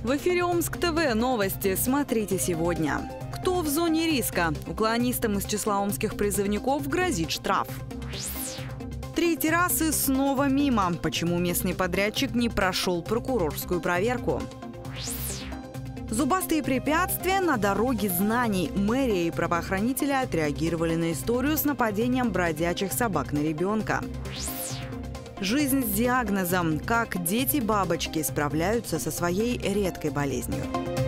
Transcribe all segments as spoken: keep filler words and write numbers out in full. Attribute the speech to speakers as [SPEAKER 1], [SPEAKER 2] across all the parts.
[SPEAKER 1] В эфире Омск ТВ. Новости смотрите сегодня. Кто в зоне риска? Уклонистам из числа омских призывников грозит штраф. Три террасы снова мимо. Почему местный подрядчик не прошел прокурорскую проверку? Зубастые препятствия на дороге знаний. Мэрия и правоохранители отреагировали на историю с нападением бродячих собак на ребенка. Жизнь с диагнозом. Как дети-бабочки справляются со своей редкой болезнью.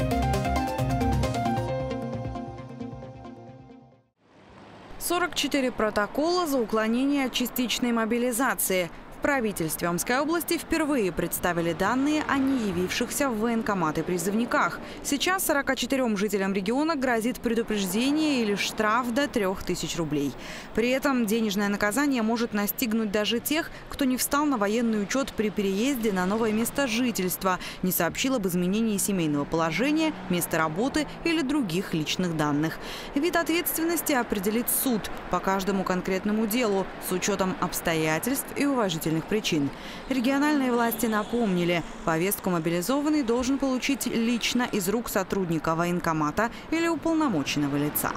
[SPEAKER 1] сорок четыре протокола за уклонение от частичной мобилизации. В правительстве Омской области впервые представили данные о неявившихся в военкоматы призывниках. Сейчас сорока четырем жителям региона грозит предупреждение или штраф до трёх тысяч рублей. При этом денежное наказание может настигнуть даже тех, кто не встал на военный учет при переезде на новое место жительства, не сообщил об изменении семейного положения, места работы или других личных данных. Вид ответственности определит суд по каждому конкретному делу с учетом обстоятельств и уважительных причин. Региональные власти напомнили, повестку мобилизованный должен получить лично из рук сотрудника военкомата или уполномоченного лица.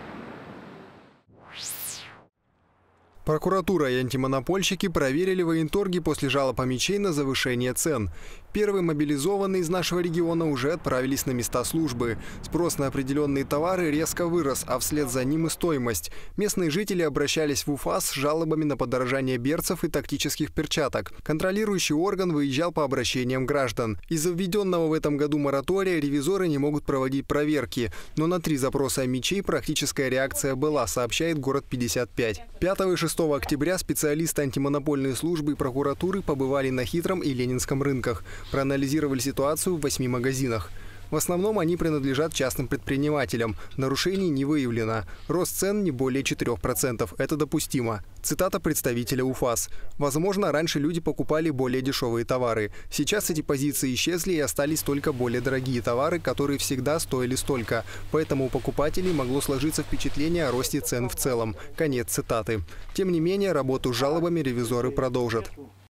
[SPEAKER 2] Прокуратура и антимонопольщики проверили военторги после жалоб омичей на завышение цен. Первые мобилизованные из нашего региона уже отправились на места службы. Спрос на определенные товары резко вырос, а вслед за ним и стоимость. Местные жители обращались в УФАС с жалобами на подорожание берцев и тактических перчаток. Контролирующий орган выезжал по обращениям граждан. Из-за введенного в этом году моратория ревизоры не могут проводить проверки. Но на три запроса омичей практическая реакция была, сообщает город пятьдесят пять. пятого и шестого октября специалисты антимонопольной службы и прокуратуры побывали на Хитром и Ленинском рынках. Проанализировали ситуацию в восьми магазинах. В основном они принадлежат частным предпринимателям. Нарушений не выявлено. Рост цен не более четырёх процентов. Это допустимо. Цитата представителя УФАС. «Возможно, раньше люди покупали более дешевые товары. Сейчас эти позиции исчезли и остались только более дорогие товары, которые всегда стоили столько. Поэтому у покупателей могло сложиться впечатление о росте цен в целом». Конец цитаты. Тем не менее, работу с жалобами ревизоры продолжат.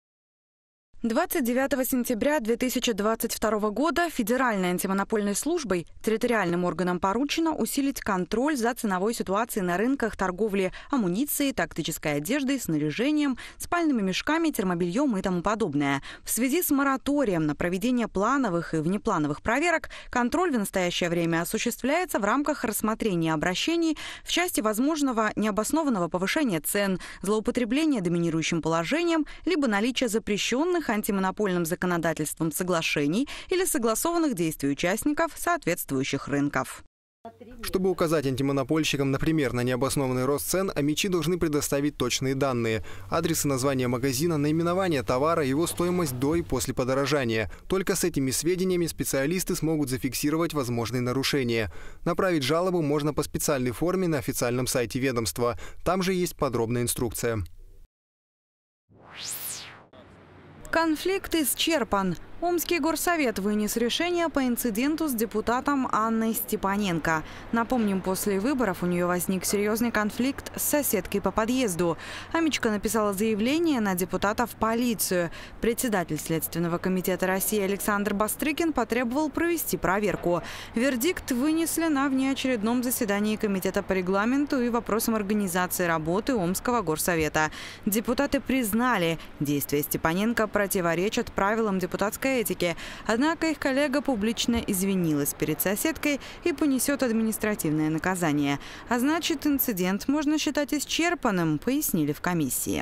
[SPEAKER 1] двадцать девятого сентября две тысячи двадцать второго года Федеральной антимонопольной службой территориальным органам поручено усилить контроль за ценовой ситуацией на рынках торговли амуницией, тактической одеждой, снаряжением, спальными мешками, термобельем и тому подобное. В связи с мораторием на проведение плановых и внеплановых проверок контроль в настоящее время осуществляется в рамках рассмотрения обращений в части возможного необоснованного повышения цен, злоупотребления доминирующим положением, либо наличия запрещенных антимонопольным законодательством соглашений или согласованных действий участников соответствующих рынков.
[SPEAKER 2] Чтобы указать антимонопольщикам, например, на необоснованный рост цен, омичи должны предоставить точные данные. Адрес и название магазина, наименование товара, его стоимость до и после подорожания. Только с этими сведениями специалисты смогут зафиксировать возможные нарушения. Направить жалобу можно по специальной форме на официальном сайте ведомства. Там же есть подробная инструкция.
[SPEAKER 1] Конфликт исчерпан. Омский горсовет вынес решение по инциденту с депутатом Анной Степаненко. Напомним, после выборов у нее возник серьезный конфликт с соседкой по подъезду. Амичка написала заявление на депутата в полицию. Председатель Следственного комитета России Александр Бастрыкин потребовал провести проверку. Вердикт вынесли на внеочередном заседании Комитета по регламенту и вопросам организации работы Омского горсовета. Депутаты признали, действия Степаненко противоречат правилам депутатской этики. Однако их коллега публично извинилась перед соседкой и понесет административное наказание. А значит, инцидент можно считать исчерпанным, пояснили в комиссии.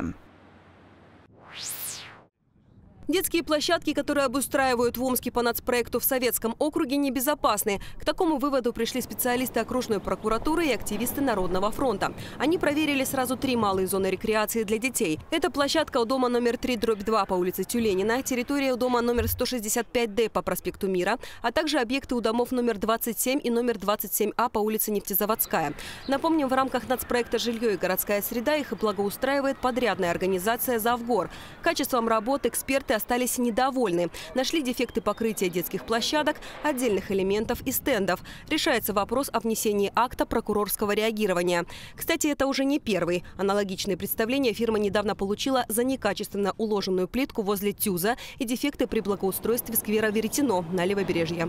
[SPEAKER 3] Детские площадки, которые обустраивают в Омске по нацпроекту в Советском округе, небезопасны. К такому выводу пришли специалисты окружной прокуратуры и активисты Народного фронта. Они проверили сразу три малые зоны рекреации для детей. Это площадка у дома номер три дробь два по улице Тюленина, территория у дома номер сто шестьдесят пять Д по проспекту Мира, а также объекты у домов номер двадцать семь и номер двадцать семь А по улице Нефтезаводская. Напомним, в рамках нацпроекта «Жилье и городская среда» их благоустраивает подрядная организация «Завгор». Качеством работы эксперты остались недовольны. Нашли дефекты покрытия детских площадок, отдельных элементов и стендов. Решается вопрос о внесении акта прокурорского реагирования. Кстати, это уже не первый. Аналогичные представления фирма недавно получила за некачественно уложенную плитку возле ТЮЗа и дефекты при благоустройстве сквера Веретено на Левобережье.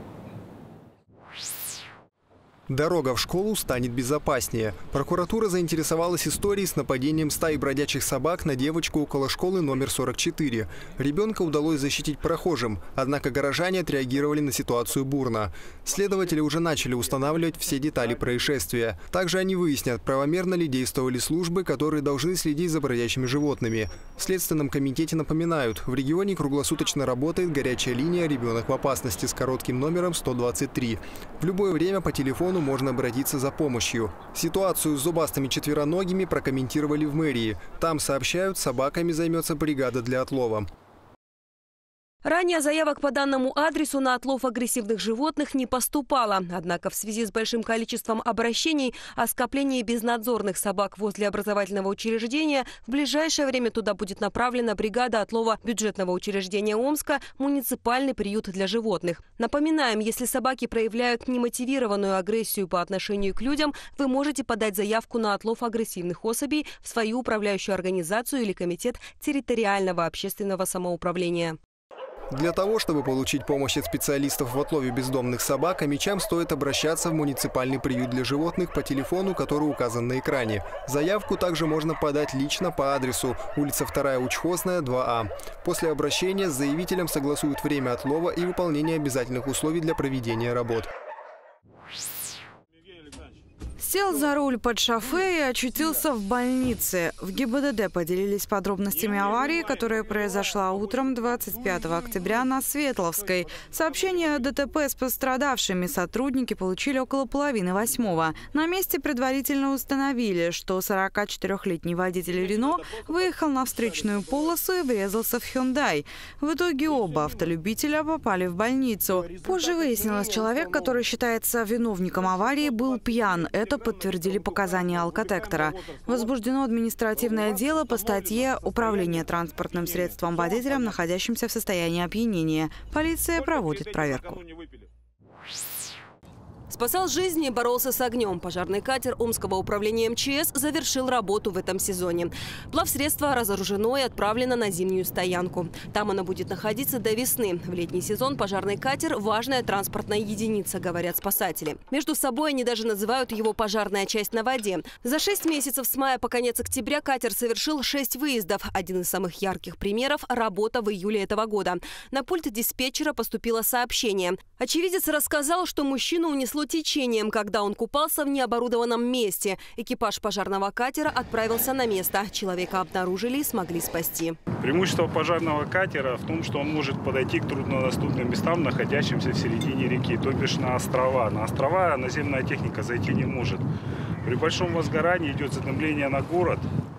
[SPEAKER 2] Дорога в школу станет безопаснее. Прокуратура заинтересовалась историей с нападением стаи бродячих собак на девочку около школы номер сорок четыре. Ребенка удалось защитить прохожим, однако горожане отреагировали на ситуацию бурно. Следователи уже начали устанавливать все детали происшествия. Также они выяснят, правомерно ли действовали службы, которые должны следить за бродячими животными. В Следственном комитете напоминают, в регионе круглосуточно работает горячая линия «Ребенок в опасности» с коротким номером сто двадцать три. В любое время по телефону можно обратиться за помощью. Ситуацию с зубастыми четвероногими прокомментировали в мэрии. Там сообщают, собаками займется бригада для отлова.
[SPEAKER 3] Ранее заявок по данному адресу на отлов агрессивных животных не поступало. Однако в связи с большим количеством обращений о скоплении безнадзорных собак возле образовательного учреждения в ближайшее время туда будет направлена бригада отлова бюджетного учреждения Омска «Муниципальный приют для животных». Напоминаем, если собаки проявляют немотивированную агрессию по отношению к людям, вы можете подать заявку на отлов агрессивных особей в свою управляющую организацию или комитет территориального общественного самоуправления.
[SPEAKER 2] Для того, чтобы получить помощь от специалистов в отлове бездомных собак, омичам стоит обращаться в муниципальный приют для животных по телефону, который указан на экране. Заявку также можно подать лично по адресу улица вторая Учхозная, два А. После обращения с заявителем согласуют время отлова и выполнение обязательных условий для проведения работ.
[SPEAKER 1] Сел за руль под шофе и очутился в больнице. В ГИБДД поделились подробностями аварии, которая произошла утром двадцать пятого октября на Светловской. Сообщение о ДТП с пострадавшими сотрудники получили около половины восьмого. На месте предварительно установили, что сорокачетырёхлетний водитель Рено выехал на встречную полосу и врезался в Hyundai. В итоге оба автолюбителя попали в больницу. Позже выяснилось, человек, который считается виновником аварии, был пьян. Это подтвердили показания алкотестера. Возбуждено административное дело по статье «Управление транспортным средством водителем, находящимся в состоянии опьянения». Полиция проводит проверку.
[SPEAKER 3] Спасал жизни и боролся с огнем. Пожарный катер Омского управления МЧС завершил работу в этом сезоне. Плавсредство разоружено и отправлено на зимнюю стоянку. Там оно будет находиться до весны. В летний сезон пожарный катер – важная транспортная единица, говорят спасатели. Между собой они даже называют его «пожарная часть на воде». За шесть месяцев с мая по конец октября катер совершил шесть выездов. Один из самых ярких примеров – работа в июле этого года. На пульт диспетчера поступило сообщение. Очевидец рассказал, что мужчину унесло течением, когда он купался в необорудованном месте. Экипаж пожарного катера отправился на место. Человека обнаружили и смогли спасти.
[SPEAKER 4] Преимущество пожарного катера в том, что он может подойти к труднодоступным местам, находящимся в середине реки, то бишь на острова. На острова наземная техника зайти не может. При большом возгорании идет задымление на город.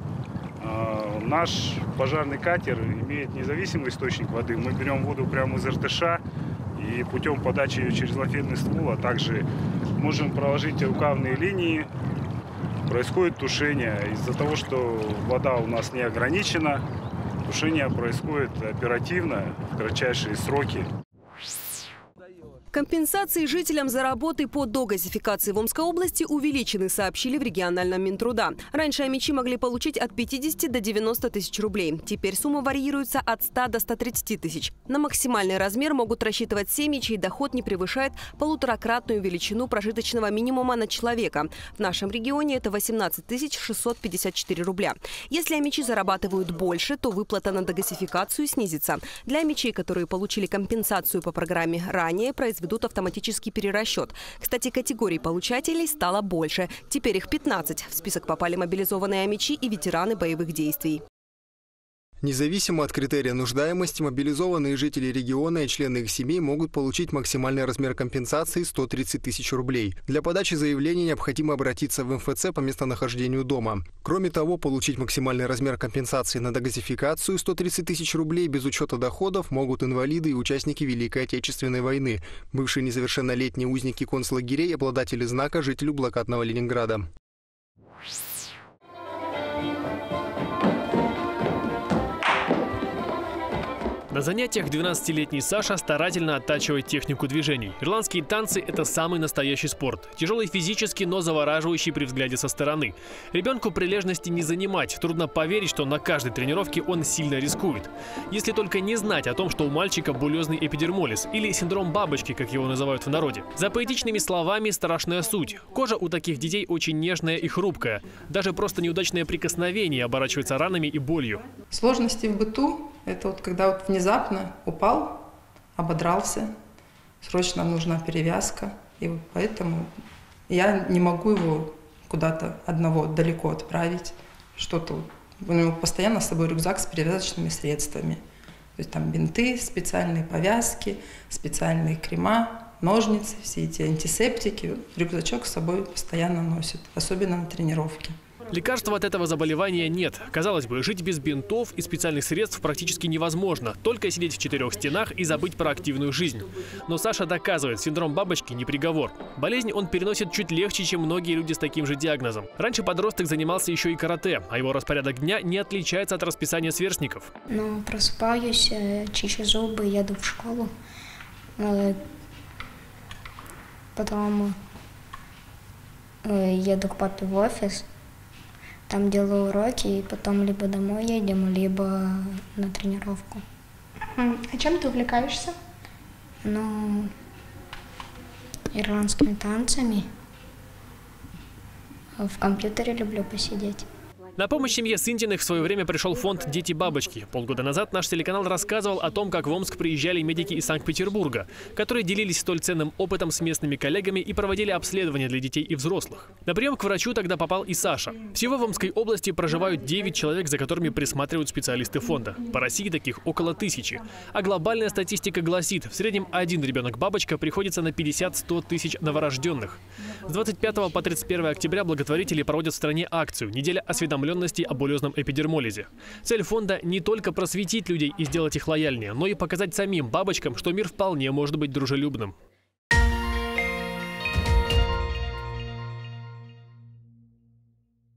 [SPEAKER 4] Наш пожарный катер имеет независимый источник воды. Мы берем воду прямо из РТШ. И путем подачи ее через лафетный ствол, а также можем проложить рукавные линии, происходит тушение. Из-за того, что вода у нас не ограничена, тушение происходит оперативно, в кратчайшие сроки.
[SPEAKER 3] Компенсации жителям за работы по догазификации в Омской области увеличены, сообщили в региональном Минтруда. Раньше омичи могли получить от пятидесяти до девяноста тысяч рублей. Теперь сумма варьируется от ста до ста тридцати тысяч. На максимальный размер могут рассчитывать семьи, чей доход не превышает полуторакратную величину прожиточного минимума на человека. В нашем регионе это восемнадцать тысяч шестьсот пятьдесят четыре рубля. Если омичи зарабатывают больше, то выплата на догазификацию снизится. Для омичей, которые получили компенсацию по программе ранее, произведут ведут автоматический перерасчет. Кстати, категорий получателей стало больше. Теперь их пятнадцать. В список попали мобилизованные омичи и ветераны боевых действий.
[SPEAKER 2] Независимо от критерия нуждаемости, мобилизованные жители региона и члены их семей могут получить максимальный размер компенсации сто тридцать тысяч рублей. Для подачи заявления необходимо обратиться в эм эф цэ по местонахождению дома. Кроме того, получить максимальный размер компенсации на догазификацию сто тридцать тысяч рублей без учета доходов могут инвалиды и участники Великой Отечественной войны, бывшие несовершеннолетние узники концлагерей, обладатели знака жителю блокадного Ленинграда.
[SPEAKER 5] На занятиях двенадцатилетний Саша старательно оттачивает технику движений. Ирландские танцы – это самый настоящий спорт. Тяжелый физически, но завораживающий при взгляде со стороны. Ребенку прилежности не занимать. Трудно поверить, что на каждой тренировке он сильно рискует. Если только не знать о том, что у мальчика булезный эпидермолиз, или синдром бабочки, как его называют в народе. За поэтичными словами страшная суть. Кожа у таких детей очень нежная и хрупкая. Даже просто неудачное прикосновение оборачивается ранами и болью.
[SPEAKER 6] Сложности в быту – это вот когда вот внезапно упал, ободрался, срочно нужна перевязка. И вот поэтому я не могу его куда-то одного далеко отправить. Что-то у него постоянно с собой рюкзак с перевязочными средствами. То есть там бинты, специальные повязки, специальные крема, ножницы, все эти антисептики. Рюкзачок с собой постоянно носит, особенно на тренировке.
[SPEAKER 5] Лекарства от этого заболевания нет. Казалось бы, жить без бинтов и специальных средств практически невозможно. Только сидеть в четырех стенах и забыть про активную жизнь. Но Саша доказывает, синдром бабочки не приговор. Болезнь он переносит чуть легче, чем многие люди с таким же диагнозом. Раньше подросток занимался еще и карате, а его распорядок дня не отличается от расписания сверстников.
[SPEAKER 7] Ну, просыпаюсь, чищу зубы, еду в школу. Потом еду к папе в офис. Там делаю уроки, и потом либо домой едем, либо на тренировку.
[SPEAKER 8] А чем ты увлекаешься?
[SPEAKER 7] Ну, ирландскими танцами. В компьютере люблю посидеть.
[SPEAKER 5] На помощь семье Сындиных в свое время пришел фонд «Дети-бабочки». Полгода назад наш телеканал рассказывал о том, как в Омск приезжали медики из Санкт-Петербурга, которые делились столь ценным опытом с местными коллегами и проводили обследования для детей и взрослых. На прием к врачу тогда попал и Саша. Всего в Омской области проживают девять человек, за которыми присматривают специалисты фонда. По России таких около тысячи. А глобальная статистика гласит, в среднем один ребенок-бабочка приходится на пятьдесят-сто тысяч новорожденных. С двадцать пятого по тридцать первое октября благотворители проводят в стране акцию «Неделя осведомленности о булезном эпидермолизе». Цель фонда не только просветить людей и сделать их лояльнее, но и показать самим бабочкам, что мир вполне может быть дружелюбным.